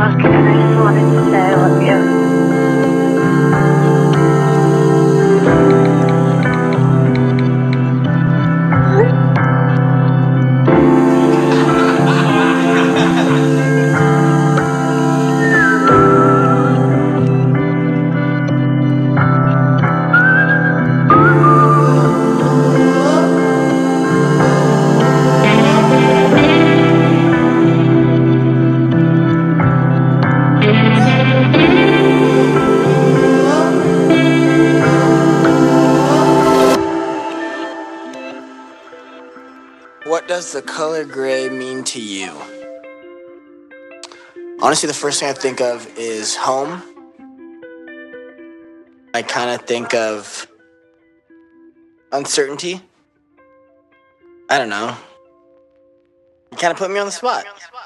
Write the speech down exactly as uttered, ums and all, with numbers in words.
and I just wanted to say I love you. What does the color gray mean to you? Honestly, the first thing I think of is home. I kind of think of uncertainty. I don't know. You kind of put me on the spot.